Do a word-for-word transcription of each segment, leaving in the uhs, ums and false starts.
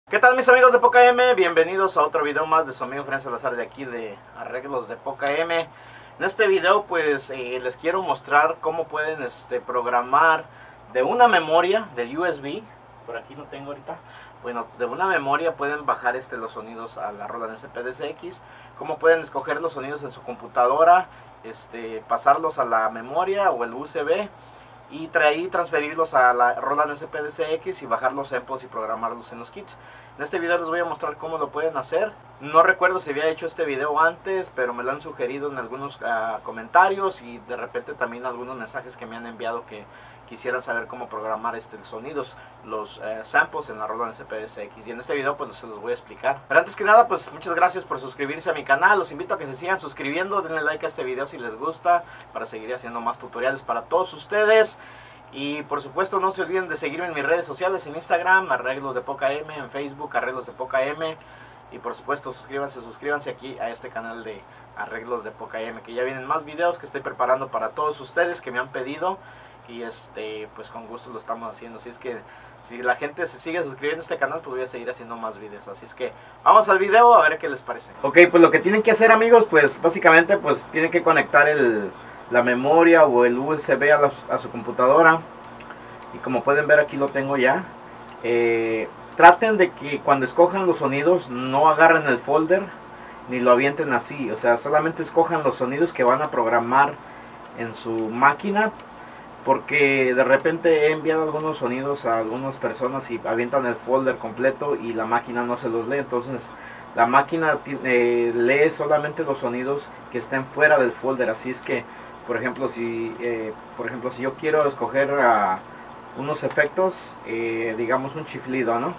¿Qué tal mis amigos de Poca M? Bienvenidos a otro video más de su amigo Fran Salazar de aquí de Arreglos de Poca M. En este video pues eh, les quiero mostrar cómo pueden este, programar de una memoria del U S B. Por aquí no tengo ahorita. Bueno, de una memoria pueden bajar este, los sonidos a la Roland S P D C X. Cómo pueden escoger los sonidos en su computadora, este, pasarlos a la memoria o el U S B. Y traer, transferirlos a la Roland S P D C X y bajar los samples y programarlos en los kits. En este video les voy a mostrar cómo lo pueden hacer. No recuerdo si había hecho este video antes, pero me lo han sugerido en algunos uh, comentarios y de repente también algunos mensajes que me han enviado que quisieran saber cómo programar este, sonidos, los uh, samples en la Roland S P D C X. Y en este video pues se los voy a explicar. Pero antes que nada pues muchas gracias por suscribirse a mi canal. Los invito a que se sigan suscribiendo, denle like a este video si les gusta, para seguir haciendo más tutoriales para todos ustedes. Y por supuesto no se olviden de seguirme en mis redes sociales, en Instagram, Arreglos de Poca M, en Facebook, Arreglos de Poca M. Y por supuesto suscríbanse, suscríbanse aquí a este canal de Arreglos de Poca M, que ya vienen más videos que estoy preparando para todos ustedes que me han pedido. Y este pues con gusto lo estamos haciendo, así es que si la gente se sigue suscribiendo a este canal pues voy a seguir haciendo más videos. Así es que vamos al video a ver qué les parece. Ok, pues lo que tienen que hacer amigos, pues básicamente pues tienen que conectar el... la memoria o el U S B a, la, a su computadora. Y como pueden ver aquí lo tengo ya. eh, Traten de que cuando escojan los sonidos no agarren el folder ni lo avienten así. O sea, solamente escojan los sonidos que van a programar en su máquina, porque de repente he enviado algunos sonidos a algunas personas y avientan el folder completo y la máquina no se los lee. Entonces la máquina eh, lee solamente los sonidos que estén fuera del folder. Así es que por ejemplo si eh, por ejemplo si yo quiero escoger uh, unos efectos, eh, digamos un chiflido, ¿no?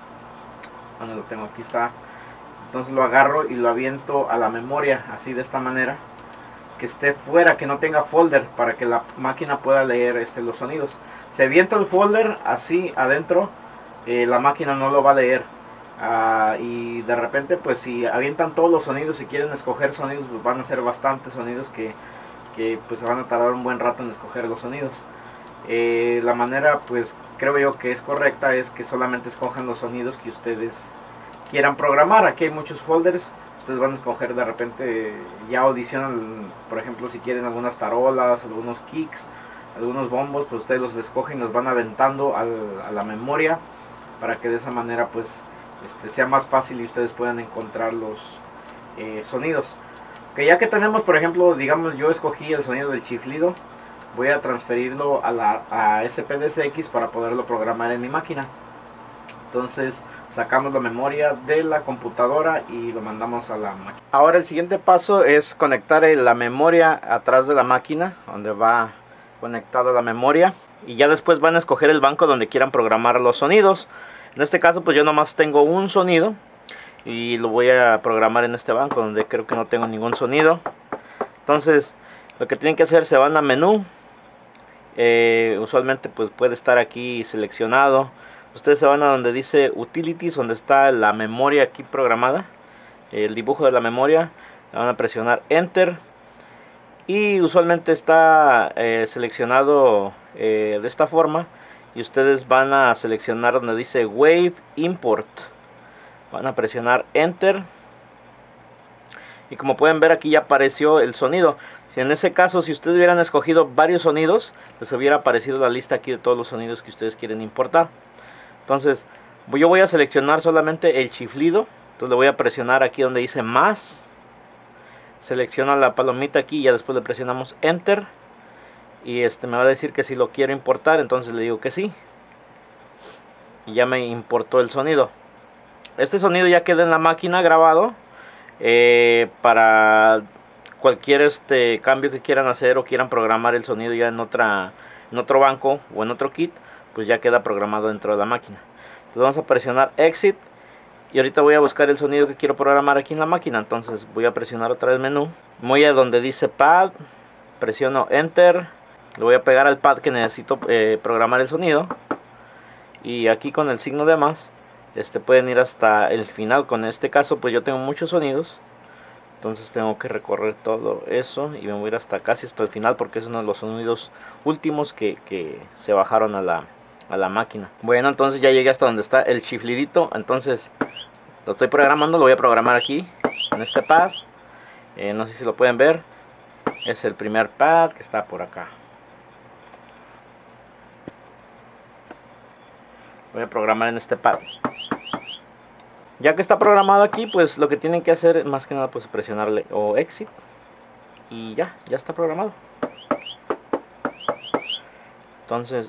Bueno, lo tengo, aquí está. Entonces lo agarro y lo aviento a la memoria, así de esta manera, que esté fuera, que no tenga folder, para que la máquina pueda leer este, los sonidos. Si aviento el folder así adentro, eh, la máquina no lo va a leer. Uh, y de repente pues si avientan todos los sonidos y quieren escoger sonidos, pues van a ser bastantes sonidos que que pues se van a tardar un buen rato en escoger los sonidos. Eh, la manera pues creo yo que es correcta es que solamente escojan los sonidos que ustedes quieran programar. Aquí hay muchos folders, ustedes van a escoger de repente, ya audicionan, por ejemplo si quieren algunas tarolas, algunos kicks, algunos bombos, pues ustedes los escogen y los van aventando al, a la memoria, para que de esa manera pues este, sea más fácil y ustedes puedan encontrar los eh, sonidos. Que ya que tenemos, por ejemplo, digamos yo escogí el sonido del chiflido, voy a transferirlo a la a S P D C X para poderlo programar en mi máquina. Entonces sacamos la memoria de la computadora y lo mandamos a la máquina. Ahora el siguiente paso es conectar la memoria atrás de la máquina, donde va conectada la memoria, y ya después van a escoger el banco donde quieran programar los sonidos. En este caso pues yo nomás tengo un sonido y lo voy a programar en este banco donde creo que no tengo ningún sonido. Entonces lo que tienen que hacer, se van a menú, eh, usualmente pues puede estar aquí seleccionado. Ustedes se van a donde dice utilities, donde está la memoria aquí programada, el dibujo de la memoria. Le van a presionar enter y usualmente está eh, seleccionado eh, de esta forma, y ustedes van a seleccionar donde dice wave import. Van a presionar enter y como pueden ver aquí ya apareció el sonido. Si en ese caso, si ustedes hubieran escogido varios sonidos, les hubiera aparecido la lista aquí de todos los sonidos que ustedes quieren importar. Entonces yo voy a seleccionar solamente el chiflido. Entonces le voy a presionar aquí donde dice más, selecciona la palomita aquí y ya después le presionamos enter, y este me va a decir que si lo quiero importar. Entonces le digo que sí y ya me importó el sonido. Este sonido ya queda en la máquina grabado, eh, para cualquier este cambio que quieran hacer o quieran programar el sonido ya en otra en otro banco o en otro kit, pues ya queda programado dentro de la máquina. Entonces vamos a presionar exit y ahorita voy a buscar el sonido que quiero programar aquí en la máquina. Entonces voy a presionar otra vez menú, voy a donde dice pad, presiono enter, le voy a pegar al pad que necesito eh, programar el sonido, y aquí con el signo de más Este pueden ir hasta el final. Con este caso pues yo tengo muchos sonidos, entonces tengo que recorrer todo eso y me voy a ir hasta casi hasta el final, porque es uno de los sonidos últimos que, que se bajaron a la, a la máquina. Bueno, entonces ya llegué hasta donde está el chiflidito. Entonces lo estoy programando, lo voy a programar aquí en este pad. Eh, no sé si lo pueden ver. Es el primer pad que está por acá. Voy a programar en este pad. Ya que está programado aquí, pues lo que tienen que hacer es más que nada pues presionarle o exit. Y ya, ya está programado. Entonces,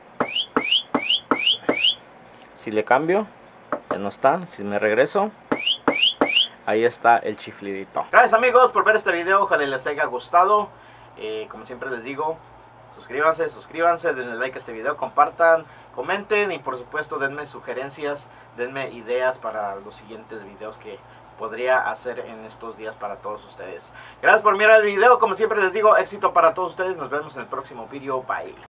si le cambio, ya no está. Si me regreso, ahí está el chiflidito. Gracias amigos por ver este video, ojalá les haya gustado. Eh, como siempre les digo, suscríbanse, suscríbanse, denle like a este video, compartan, comenten y por supuesto denme sugerencias, denme ideas para los siguientes videos que podría hacer en estos días para todos ustedes. Gracias por mirar el video, como siempre les digo, éxito para todos ustedes, nos vemos en el próximo video, bye.